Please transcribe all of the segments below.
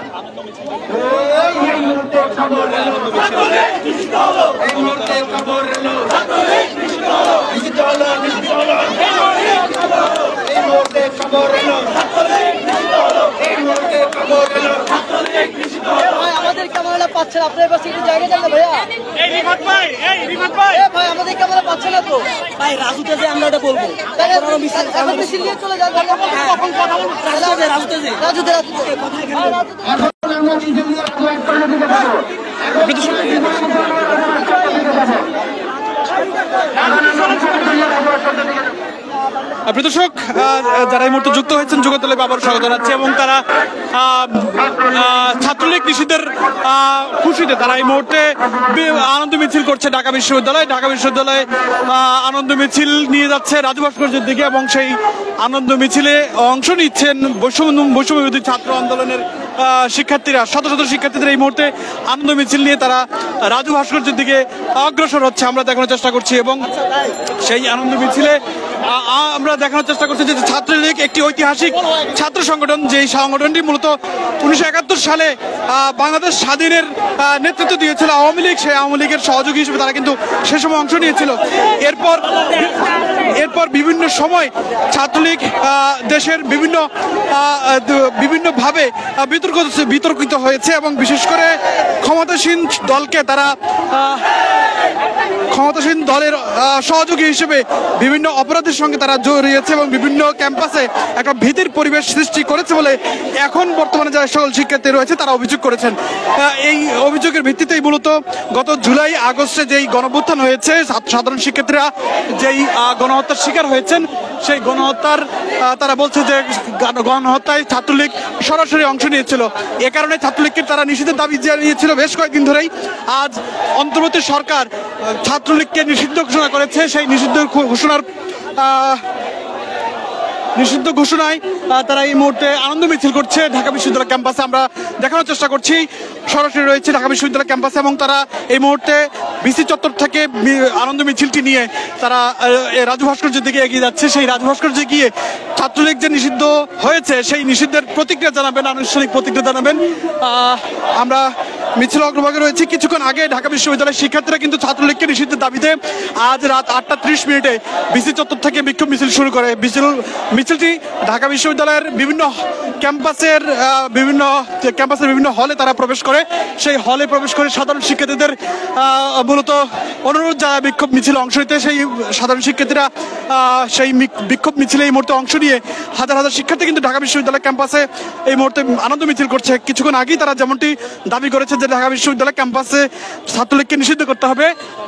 আমাদের ক্যামেরা পাচ্ছেন আপনার পাশে একটু জায়গা দেন না ভাইয়া। ভাই আমাদের ক্যামেরা পাচ্ছে না তো ভাই। রাজুতে যে আমরা এটা বলবো এখন মিছিল নিয়ে চলে যান। কখন কথা বলবো রাজুতে প্রিয় দর্শক, যারা এই মুহূর্তে যুক্ত হয়েছেন যুগতলে আবার স্বাগত জানাচ্ছি এবং তারা ছাত্রলীগ নিষিদ্ধের খুশিতে তারা এই মুহূর্তে আনন্দ মিছিল করছে ঢাকা বিশ্ববিদ্যালয়ে আনন্দ মিছিল নিয়ে যাচ্ছে রাজু ভাস্কর্যের দিকে এবং সেই আনন্দ মিছিলে অংশ নিচ্ছেন বৈষম্যবিরোধী ছাত্র আন্দোলনের শিক্ষার্থীরা। শত শত শিক্ষার্থীদের এই মুহূর্তে আনন্দ মিছিল নিয়ে তারা রাজু ভাস্কর্যের দিকে অগ্রসর হচ্ছে, আমরা দেখানোর চেষ্টা করছি। এবং সেই আনন্দ মিছিলে আমরা দেখানোর চেষ্টা করছি যে ছাত্রলীগ একটি ঐতিহাসিক ছাত্র সংগঠন, যেই সংগঠনটি মূলত 1971 সালে বাংলাদেশ স্বাধীনের নেতৃত্ব দিয়েছিল আওয়ামী লীগ। সেই আওয়ামী লীগের সহযোগী হিসেবে তারা কিন্তু সে সময় অংশ নিয়েছিল। এরপর বিভিন্ন সময় ছাত্রলীগ দেশের বিভিন্নভাবে বিতর্কিত হয়েছে এবং বিশেষ করে ক্ষমতাসীন দলের সহযোগী হিসেবে বিভিন্ন অপরাধের সঙ্গে তারা জড়িয়েছে এবং বিভিন্ন ক্যাম্পাসে একটা ভীতির পরিবেশ সৃষ্টি করেছে বলে এখন বর্তমানে যারা সকল শিক্ষার্থী রয়েছে তারা অভিযোগ করেছেন। এই অভিযোগের ভিত্তিতেই মূলত গত জুলাই আগস্টে যেই গণঅভ্যুত্থান হয়েছে, সাধারণ শিক্ষার্থীরা যেই গণহত্যার শিকার হয়েছেন, সেই গণহত্যার তারা বলছে যে গণহত্যায় ছাত্রলীগ সরাসরি অংশ নিয়েছিল। এ কারণে ছাত্রলীগকে তারা নিষিদ্ধের দাবি জানিয়েছিল বেশ কয়েকদিন ধরেই। আজ অন্তর্বর্তী সরকার ছাত্রলীগকে নিষিদ্ধ ঘোষণা করেছে। সেই নিষিদ্ধ ঘোষণায় তারা এই মুহূর্তে আনন্দ মিছিল করছে ঢাকা বিশ্ববিদ্যালয় ক্যাম্পাসে। আমরা দেখানোর চেষ্টা করছি, সরাসরি রয়েছে ঢাকা বিশ্ববিদ্যালয় ক্যাম্পাসে এবং তারা এই মুহূর্তে বিসি চত্বর থেকে আনন্দ মিছিলটি নিয়ে তারা রাজু ভাস্কর্যের দিকে এগিয়ে যাচ্ছে। সেই রাজু ভাস্কর্যে গিয়ে ছাত্রলীগ যে নিষিদ্ধ হয়েছে সেই নিষিদ্ধের প্রতিক্রিয়া জানাবেন, আনুষ্ঠানিক প্রতিক্রিয়া জানাবেন। আমরা মিছিল অগ্রভাগে রয়েছে। কিছুক্ষণ আগে ঢাকা বিশ্ববিদ্যালয়ের শিক্ষার্থীরা কিন্তু ছাত্রলীগকে নিষিদ্ধের দাবিতে আজ রাত 8:30 বিসি চত্বর থেকে বিক্ষোভ মিছিল শুরু করে। মিছিলটি ঢাকা বিশ্ববিদ্যালয়ের বিভিন্ন ক্যাম্পাসের বিভিন্ন হলে তারা প্রবেশ করে। সেই হলে প্রবেশ করে সাধারণ শিক্ষার্থীদের মূলত অনুরোধ জানায় বিক্ষোভ মিছিলে অংশ নিতে। সেই সাধারণ শিক্ষার্থীরা সেই বিক্ষোভ মিছিলে এই মুহূর্তে অংশ নিয়ে হাজার হাজার শিক্ষার্থী কিন্তু ঢাকা বিশ্ববিদ্যালয় ক্যাম্পাসে এই মুহূর্তে আনন্দ মিছিল করছে। কিছুক্ষণ আগেই তারা যেমনটি দাবি করেছে যে ঢাকা বিশ্ববিদ্যালয় ক্যাম্পাসে ছাত্রলীগকে নিষিদ্ধ করতে হবে।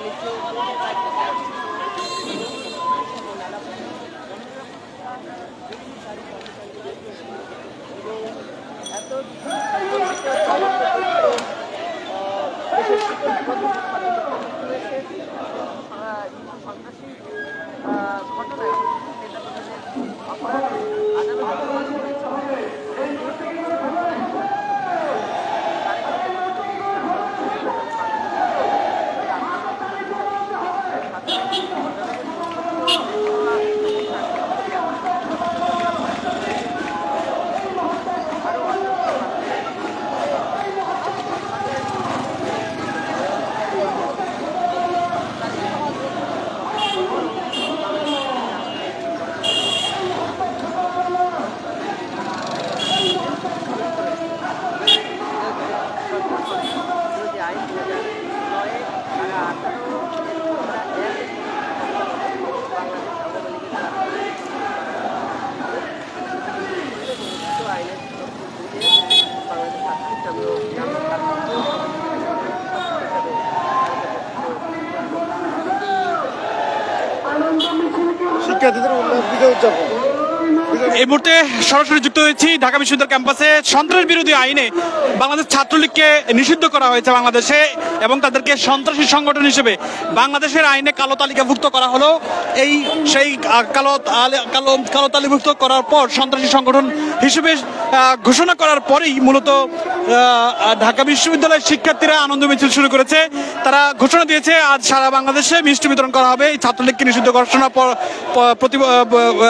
এই মুহূর্তে সরাসরি যুক্ত হয়েছি ঢাকা বিশ্ববিদ্যালয় ক্যাম্পাসে। সন্ত্রাস বিরোধী আইনে বাংলাদেশ ছাত্রলীগকে নিষিদ্ধ করা হয়েছে বাংলাদেশে এবং তাদেরকে সন্ত্রাসী সংগঠন হিসেবে বাংলাদেশের আইনে কালো তালিকাভুক্ত করা হলো। সেই কালো তালিকাভুক্ত করার পর সন্ত্রাসী সংগঠন হিসেবে ঘোষণা করার পরেই মূলত ঢাকা বিশ্ববিদ্যালয়ের শিক্ষার্থীরা আনন্দ মিছিল শুরু করেছে। তারা ঘোষণা দিয়েছে আজ সারা বাংলাদেশে মিষ্টি বিতরণ করা হবে এই ছাত্রলীগকে নিষিদ্ধ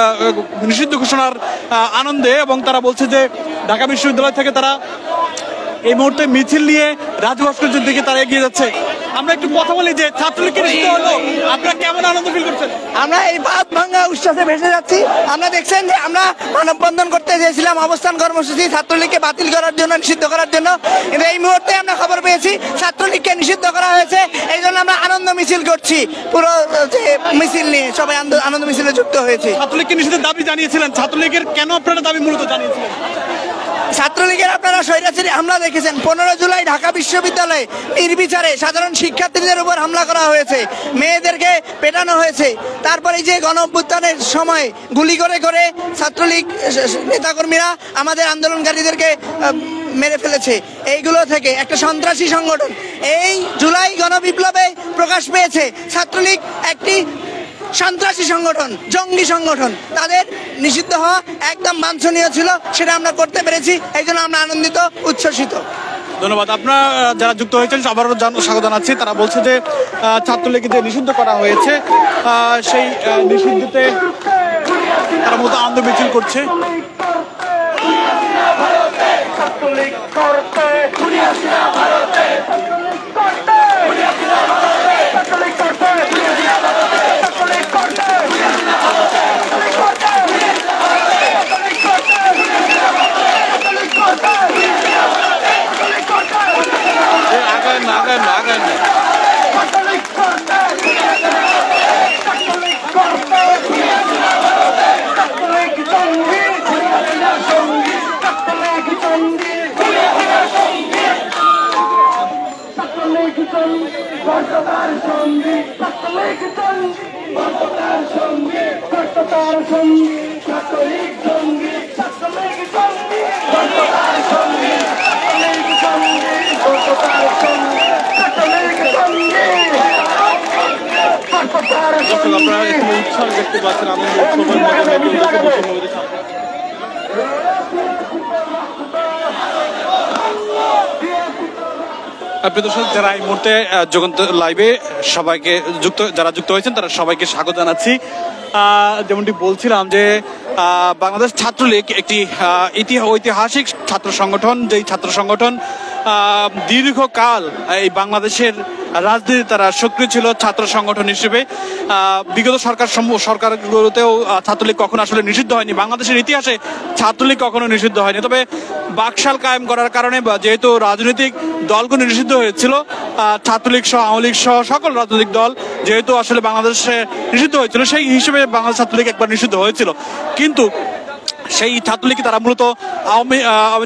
নিষিদ্ধ ঘোষণার আনন্দে। এবং তারা বলছে যে ঢাকা বিশ্ববিদ্যালয় থেকে তারা এই মুহূর্তে মিছিল নিয়ে রাজু ভাস্কর্যের দিকে তারা এগিয়ে যাচ্ছে। আমরা একটু কথা বলি যে ছাত্রলীগকে নিষিদ্ধ হলো, আপনারা কেমন আনন্দ ফিল করছেন? আমরা এই বাদ ভাঙ্গা উচ্ছ্বাসে ভেসে যাচ্ছি। আমরা দেখছেন যে আমরা মানববন্ধন করতে চেয়েছিলাম, অবস্থান কর্মসূচি ছাত্রলীগকে বাতিল করার জন্য, নিষিদ্ধ করার জন্য, কিন্তু এই মুহূর্তে আমরা খবর পেয়েছি ছাত্রলীগকে নিষিদ্ধ করা হয়েছে। এই জন্য আমরা আনন্দ মিছিল করছি, পুরো যে মিছিল নিয়ে সবাই আনন্দ মিছিলে যুক্ত হয়েছে। ছাত্রলীগকে নিষিদ্ধের দাবি জানিয়েছিলেন, ছাত্রলীগের কেন আপনারা দাবি মূলত জানিয়েছিলেন? ছাত্রলীগের আপনারা স্বৈরাচারী হামলা দেখেছেন। 15 জুলাই ঢাকা বিশ্ববিদ্যালয়ে নির্বিচারে সাধারণ শিক্ষার্থীদের উপর হামলা করা হয়েছে, মেয়েদেরকে পেটানো হয়েছে। তারপরে যে গণ অভ্যুত্থানের সময় গুলি করে করে ছাত্রলীগ নেতাকর্মীরা আমাদের আন্দোলনকারীদেরকে মেরে ফেলেছে। এইগুলো থেকে একটা সন্ত্রাসী সংগঠন এই জুলাই গণবিপ্লবে প্রকাশ পেয়েছে। ছাত্রলীগ একটি সন্ত্রাসী সংগঠন, জঙ্গি সংগঠন, তাদের নিষিদ্ধ হওয়া একদম বাঞ্ছনীয় ছিল, সেটা আমরা করতে পেরেছি। এই জন্য আমরা আনন্দিত, উচ্ছ্বসিত। ধন্যবাদ। আপনারা যারা যুক্ত হয়েছেন আবারও স্বাগত জানাচ্ছি। তারা বলছে যে ছাত্রলীগকে যে নিষিদ্ধ করা হয়েছে সেই নিষিদ্ধতে তারা মূলত আনন্দ মিছিল করছে। আপনারা এখানে উৎসাহ দেখতে পাচ্ছেন, আনন্দ দর্শক যারা এই মুহূর্তে যুগান্ত লাইভে সবাইকে যারা যুক্ত হয়েছেন তারা সবাইকে স্বাগত জানাচ্ছি। যেমনটি বলছিলাম যে বাংলাদেশ ছাত্রলীগ একটি ঐতিহাসিক ছাত্র সংগঠন, যেই ছাত্র সংগঠন দীর্ঘকাল এই বাংলাদেশের রাজনীতি তারা সক্রিয় ছিল ছাত্র সংগঠন হিসেবে। বিগত সরকারগুলোতেও ছাত্রলীগ কখনো আসলে নিষিদ্ধ হয়নি, বাংলাদেশের ইতিহাসে ছাত্রলীগ কখনো নিষিদ্ধ হয়নি। তবে বাকশাল কায়েম করার কারণে যেহেতু রাজনৈতিক দলগুলো নিষিদ্ধ হয়েছিল, ছাত্রলীগ সহ আওয়ামী লীগ সহ সকল রাজনৈতিক দল যেহেতু আসলে বাংলাদেশে নিষিদ্ধ হয়েছিল, সেই হিসেবে বাংলাদেশ ছাত্রলীগ একবার নিষিদ্ধ হয়েছিল। কিন্তু সেই ছাত্রলীগকে তারা মূলত আওয়ামী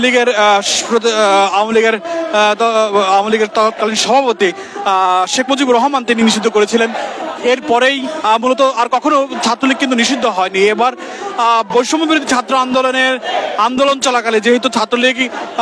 লীগের তৎকালীন সভাপতি শেখ মুজিবুর রহমান তিনি নিষিদ্ধ করেছিলেন। এরপরেই মূলত আর কখনো ছাত্রলীগ কিন্তু নিষিদ্ধ হয়নি। এবার বৈষম্য বিরোধী ছাত্র আন্দোলন চলাকালে যেহেতু ছাত্রলীগ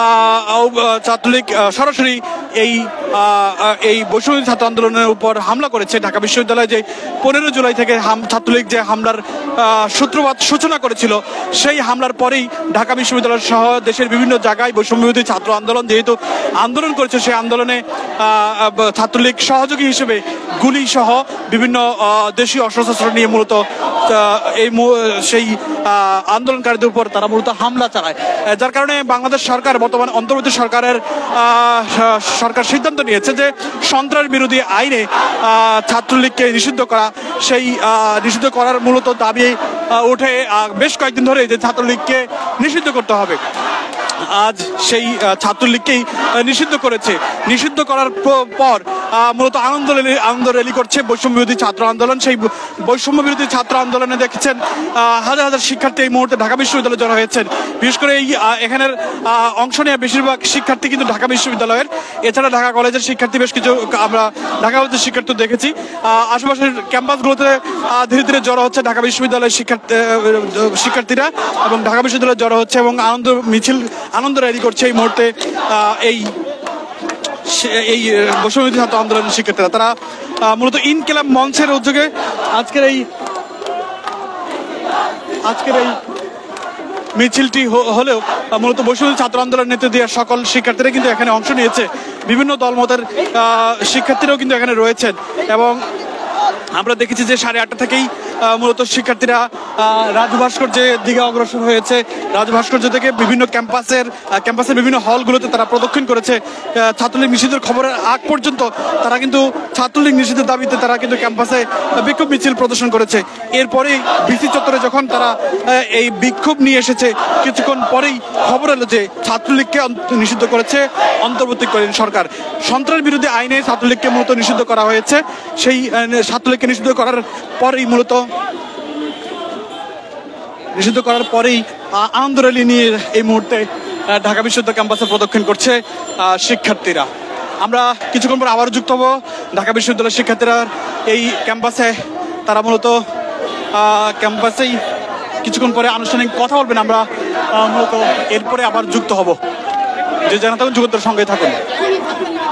সরাসরি এই বৈষম্য বিরোধী ছাত্র আন্দোলনের উপর হামলা করেছে। ঢাকা বিশ্ববিদ্যালয়ে যে 15 জুলাই থেকে ছাত্রলীগ যে হামলার সূচনা করেছিল, সেই হামলার পরেই ঢাকা বিশ্ববিদ্যালয় সহ দেশের বিভিন্ন জায়গায় বৈষম্য বিরোধী ছাত্র আন্দোলন যেহেতু আন্দোলন করেছে, সেই আন্দোলনে ছাত্রলীগ সহযোগী হিসেবে গুলি সহ বিভিন্ন দেশীয় অস্ত্রশস্ত্র নিয়ে মূলত সেই আন্দোলনকারীদের উপর তারা মূলত হামলা চালায়। যার কারণে বাংলাদেশ সরকার, বর্তমান অন্তর্বর্তী সরকার সিদ্ধান্ত নিয়েছে যে সন্ত্রাস বিরোধী আইনে ছাত্রলীগকে নিষিদ্ধ করা, সেই নিষিদ্ধ করার মূলত দাবি উঠে বেশ কয়েকদিন ধরে যে ছাত্রলীগকে নিষিদ্ধ করতে হবে। আজ সেই ছাত্রলীগকেই নিষিদ্ধ করেছে। নিষিদ্ধ করার পর মূলত আনন্দ র্যালি করছে বৈষম্য বিরোধী ছাত্র আন্দোলন। সেই বৈষম্য বিরোধী ছাত্র আন্দোলনে দেখেছেন হাজার হাজার শিক্ষার্থী এই মুহূর্তে ঢাকা বিশ্ববিদ্যালয়ে জড়ো হয়েছেন। বিশেষ করে এখানের অংশ নেওয়া বেশিরভাগ শিক্ষার্থী কিন্তু ঢাকা বিশ্ববিদ্যালয়ের, এছাড়া ঢাকা কলেজের শিক্ষার্থী বেশ কিছু আমরা ঢাকা কলেজের শিক্ষার্থী দেখেছি। আশেপাশের ক্যাম্পাসগুলোতে ধীরে ধীরে জড়ো হচ্ছে ঢাকা বিশ্ববিদ্যালয়ের শিক্ষার্থীরা এবং ঢাকা বিশ্ববিদ্যালয়ে জড়ো হচ্ছে এবং আনন্দ র্যালি করছে এই মুহূর্তে এই বৈষম্য বিরোধী ছাত্র আন্দোলনের শিক্ষার্থীরা। তারা মূলত ইনকিলাব মঞ্চের উদ্যোগে আজকের এই মিছিলটি হলেও মূলত বৈষম্য বিরোধী ছাত্র আন্দোলনের নেতৃত্ব দেওয়া সকল শিক্ষার্থীরা কিন্তু এখানে অংশ নিয়েছে। বিভিন্ন দলমতের শিক্ষার্থীরাও কিন্তু এখানে রয়েছেন এবং আমরা দেখেছি যে 8:30 থেকেই মূলত শিক্ষার্থীরা রাজু ভাস্কর্যের দিকে অগ্রসর হয়েছে। রাজু ভাস্কর্য থেকে বিভিন্ন ক্যাম্পাসের বিভিন্ন হলগুলোতে তারা প্রদক্ষিণ করেছে। ছাত্রলীগ নিষিদ্ধের খবরের আগ পর্যন্ত তারা কিন্তু ছাত্রলীগ নিষিদ্ধের দাবিতে তারা কিন্তু ক্যাম্পাসে বিক্ষোভ মিছিল প্রদর্শন করেছে। এরপরেই বিসি চত্বরে যখন তারা এই বিক্ষোভ নিয়ে এসেছে, কিছুক্ষণ পরেই খবর এলো যে ছাত্রলীগকে নিষিদ্ধ করেছে অন্তর্বর্তীকালীন সরকার। সন্ত্রাস বিরোধী আইনে ছাত্রলীগকে মূলত নিষিদ্ধ করা হয়েছে। সেই ছাত্রলীগকে নিষিদ্ধ করার পরেই আনন্দ র্যালি নিয়ে এই মুহূর্তে ঢাকা বিশ্ববিদ্যালয় ক্যাম্পাসে প্রদক্ষিণ করছে শিক্ষার্থীরা। আমরা কিছুক্ষণ পর আবারও যুক্ত হব ঢাকা বিশ্ববিদ্যালয়ের শিক্ষার্থীরা এই ক্যাম্পাসে। তারা মূলত ক্যাম্পাসেই কিছুক্ষণ পরে আনুষ্ঠানিক কথা বলবেন। আমরা মূলত এরপরে আবার যুক্ত হব। যে জানা থাকুন যুগতের সঙ্গে থাকুন।